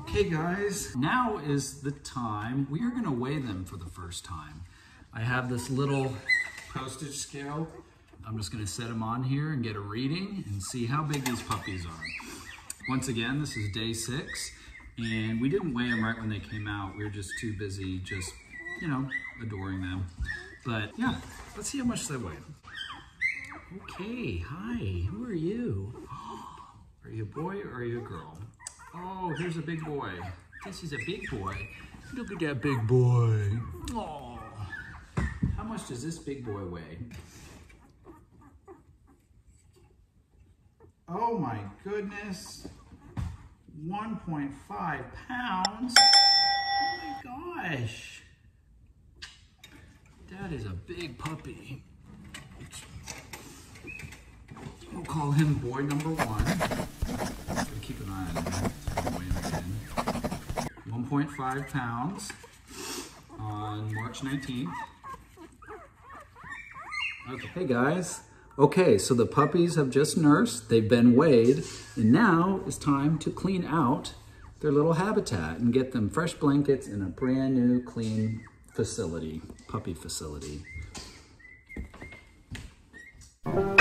Okay guys, now is the time. We are gonna weigh them for the first time. I have this little postage scale. I'm just gonna set them on here and get a reading and see how big these puppies are. Once again, this is day 6, and we didn't weigh them right when they came out. We were just too busy just, you know, adoring them. But yeah, let's see how much they weigh. Okay, hi, who are you? Are you a boy or are you a girl? Oh, here's a big boy. This is a big boy. Look at that big boy. Oh, how much does this big boy weigh? Oh my goodness. 1.5 pounds. Oh my gosh. That is a big puppy. We'll call him boy number 1. Keep an eye on him. 1.5 pounds on March 19th. Okay, hey guys. Okay, so the puppies have just nursed, they've been weighed, and now it's time to clean out their little habitat and get them fresh blankets in a brand new clean facility, puppy facility.